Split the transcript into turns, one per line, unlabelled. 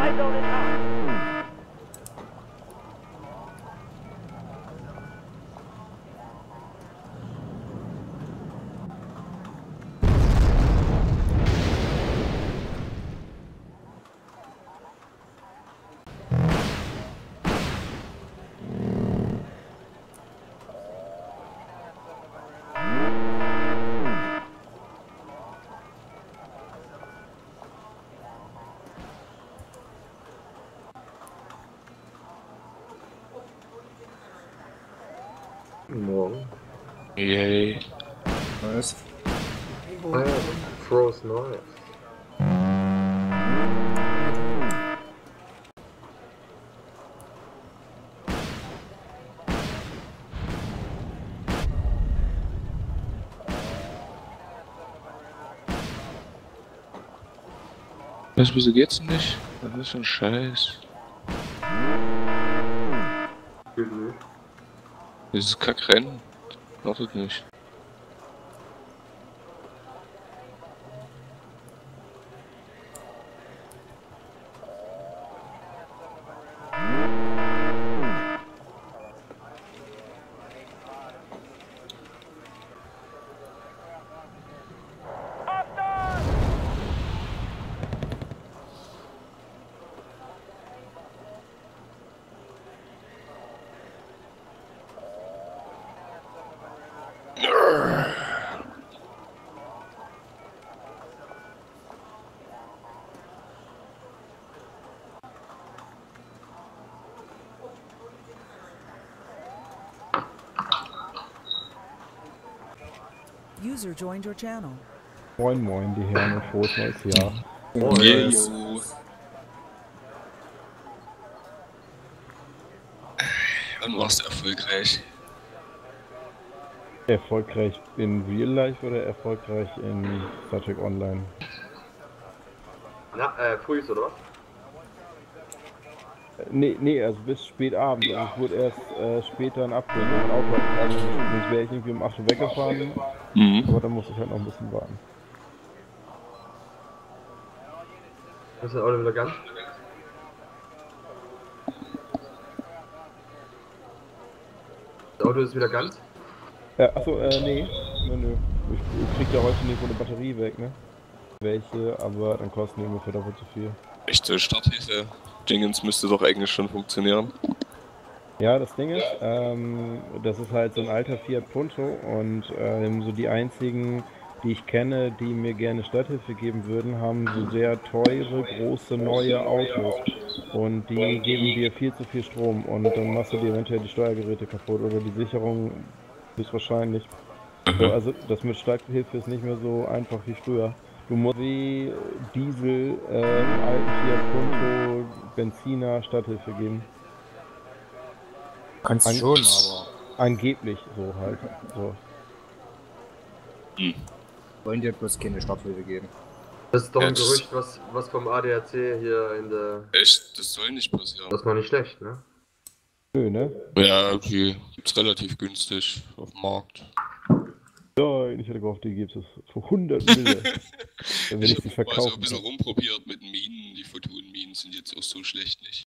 Supply zone inbound.
Morgen.
Yay.
Nice.
Ah ja, Froze Knife.
Was, wieso geht's denn nicht? Das ist schon scheiß.
Geht nicht.
Dieses Kackrennen. Wartet nicht.
User joined your channel.
Moin moin, die Herren und frohes neues Jahr.
Jo. Wann warst du erfolgreich?
Erfolgreich in Real Life oder erfolgreich in Star Trek Online?
Na, frühs oder was?
Nee, also bis spät abends. Also ich wurde erst später ein Update in mein Auto abgefahren. Sonst wäre ich irgendwie um 8 Uhr weggefahren, aber dann musste ich halt noch ein bisschen warten.
Ist das Auto wieder ganz? Das Auto ist wieder ganz?
Ja, achso, nee. Nö. Ich krieg ja heute nicht eine Batterie weg, ne? Welche, aber dann kosten die ungefähr doppelt so viel.
Echte Starthilfe. Dingens müsste doch eigentlich schon funktionieren.
Ja, das Ding ist, das ist halt so ein alter Fiat Punto und so die einzigen, die ich kenne, die mir gerne Starthilfe geben würden, haben so sehr teure, große, neue Autos und die geben dir viel zu viel Strom und dann machst du dir eventuell die Steuergeräte kaputt oder die Sicherung höchstwahrscheinlich. So, also das mit Starthilfe ist nicht mehr so einfach wie früher. Du musst wie Diesel im alten Fiat Punto Benziner Starthilfe geben.
Kannst schon, aber
Angeblich so halt. So.
wollen dir bloß keine Starthilfe geben.
Das ist doch ein
Ja,
Gerücht, was vom ADAC hier in der...
Echt? Das soll nicht passieren.
Das ist noch nicht schlecht, ne?
Nö, ne?
Ja, okay. Gibt's relativ günstig auf dem Markt.
Nein, ich hätte gehofft, die gibt es für 100 Mille. Dann will ich sie
hab mal so ein
verkaufen.
bisschen rumprobiert mit Minen. Die Photonenminen sind jetzt auch so schlecht nicht.